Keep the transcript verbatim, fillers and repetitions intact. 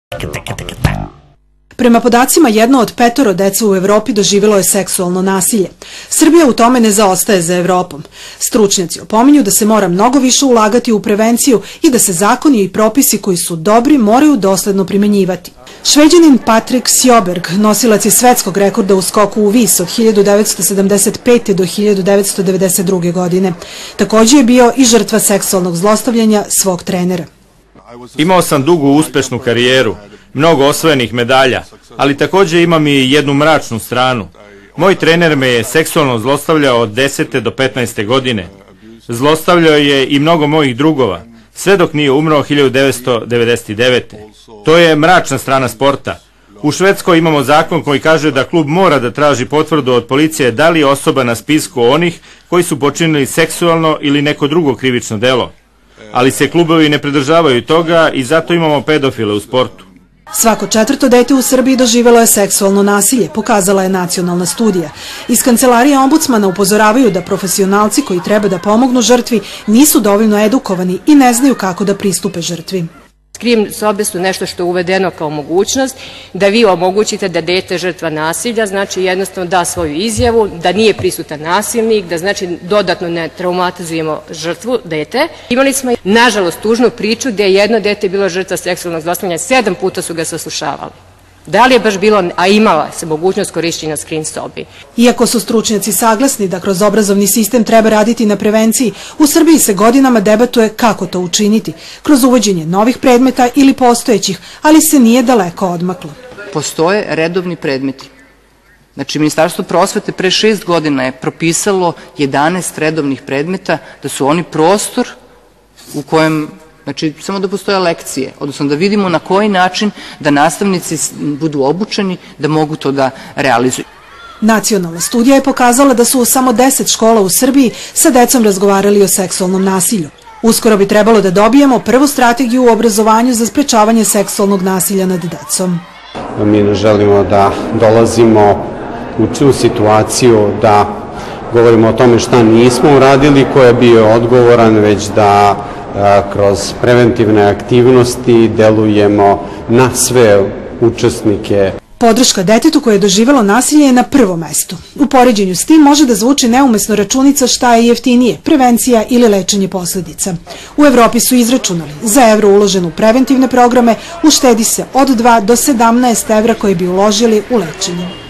Prema podacima, jedno od petoro dece u Evropi doživjelo je seksualno nasilje. Srbija u tome ne zaostaje za Evropom. Stručnjaci opominju da se mora mnogo više ulagati u prevenciju i da se zakoni i propisi koji su dobri moraju dosledno primenjivati. Šveđanin Patrik Sjoberg, nosilac je svetskog rekorda u skoku u vis od hiljadu devetsto sedamdeset pete. do hiljadu devetsto devedeset druge. godine. Također je bio i žrtva seksualnog zlostavljanja svog trenera. Imao sam dugu uspešnu karijeru, mnogo osvojenih medalja, ali također imam i jednu mračnu stranu. Moj trener me je seksualno zlostavljao od desete do petnaeste. godine. Zlostavljao je i mnogo mojih drugova, sve dok nije umro hiljadu devetsto devedeset devete. To je mračna strana sporta. U Švedskoj imamo zakon koji kaže da klub mora da traži potvrdu od policije da li je osoba na spisku onih koji su počinili seksualno ili neko drugo krivično delo. Ali se klubovi ne pridržavaju toga i zato imamo pedofile u sportu. Svako četvrto dete u Srbiji doživjelo je seksualno nasilje, pokazala je nacionalna studija. Iz kancelarije ombudsmana upozoravaju da profesionalci koji treba da pomognu žrtvi nisu dovoljno edukovani i ne znaju kako da pristupe žrtvi. Skrivne sobe su nešto što je uvedeno kao mogućnost da vi omogućite da dete žrtva nasilja, znači jednostavno da svoju izjavu, da nije prisutan nasilnik, da znači dodatno ne traumatizujemo žrtvu, dete. Imali smo nažalost tužnu priču gdje je jedno dete bilo žrtva seksualnog zlostavljanja, sedam puta su ga saslušavali. Da li je baš bilo, a imala se mogućnost korišćenja screen sobi. Iako su stručnjaci saglasni da kroz obrazovni sistem treba raditi na prevenciji, u Srbiji se godinama debatuje kako to učiniti, kroz uvođenje novih predmeta ili postojećih, ali se nije daleko odmaklo. Postoje redovni predmeti. Znači, Ministarstvo prosvete pre šest godina je propisalo jedanaest redovnih predmeta, da su oni prostor u kojem, znači, samo da postoje lekcije, odnosno da vidimo na koji način da nastavnici budu obučeni da mogu to da realizuju. Nacionalna studija je pokazala da su u samo deset škola u Srbiji sa decom razgovarali o seksualnom nasilju. Uskoro bi trebalo da dobijemo prvu strategiju u obrazovanju za sprečavanje seksualnog nasilja nad decom. Mi ne želimo da dolazimo u tu situaciju da govorimo o tome šta nismo uradili, ko je bio odgovoran, već da kroz preventivne aktivnosti delujemo na sve učesnike. Podrška detetu koje je doživjelo nasilje je na prvom mestu. U poređenju s tim može da zvuči neumesno računica šta je jeftinije, prevencija ili lečenje posljedica. U Evropi su izračunali, za evro uložen u preventivne programe uštedi se od dva do sedamnaest evra koje bi uložili u lečenje.